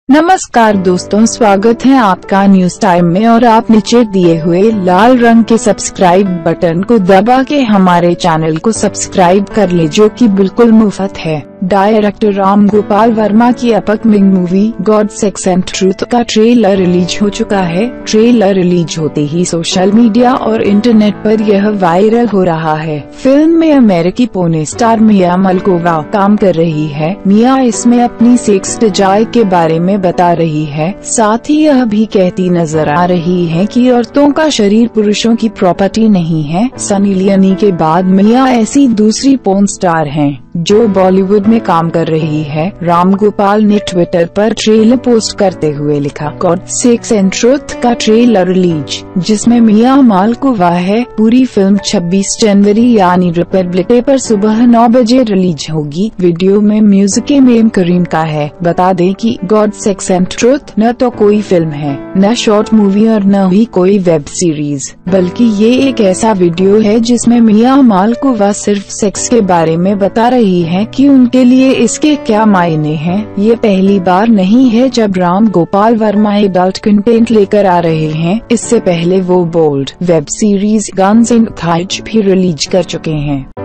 नमस्कार दोस्तों, स्वागत है आपका न्यूज टाइम में। और आप नीचे दिए हुए लाल रंग के सब्सक्राइब बटन को दबा के हमारे चैनल को सब्सक्राइब कर ले, जो कि बिल्कुल मुफ्त है। डायरेक्टर राम गोपाल वर्मा की upcoming movie God sex and truth का ट्रेलर रिलीज हो चुका है। ट्रेलर रिलीज होते ही सोशल मीडिया और इंटरनेट पर यह वायरल हो रहा है। फिल्म में अमेरिकी पोर्न स्टार मिया माल्कोवा काम कर रही है। मिया इसमें अपनी सेक्स डिजायर के बारे में बता रही है। साथ ही यह भी कहती नजर आ रही है कि औरतों का शरीर पुरुषों की प्रॉपर्टी नहीं है। सनी लियोनी के बाद मिया ऐसी दूसरी पोर्न स्टार हैं जो बॉलीवुड में काम कर रही है। राम गोपाल ने ट्विटर पर ट्रेलर पोस्ट करते हुए लिखा, गॉड सेक्स एंड ट्रूथ का ट्रेलर रिलीज, जिसमें मिया माल्कोवा है। पूरी फिल्म 26 जनवरी यानी रिपब्लिक डे पर सुबह 9 बजे रिलीज होगी। वीडियो में म्यूजिक एम करीम का है। बता दें कि गॉड सेक्स एंड ट्रूथ न तो कोई फिल्म है, न शॉर्ट मूवी और न ही कोई वेब सीरीज, बल्कि ये एक ऐसा वीडियो है जिसमें मिया माल्कोवा सिर्फ सेक्स के बारे में बता रही है कि उनके लिए इसके क्या मायने हैं। ये पहली बार नहीं है जब राम गोपाल वर्मा एडल्ट कंटेंट लेकर आ रहे हैं। इससे पहले वो bold web series guns and thighs भी रिलीज कर चुके हैं।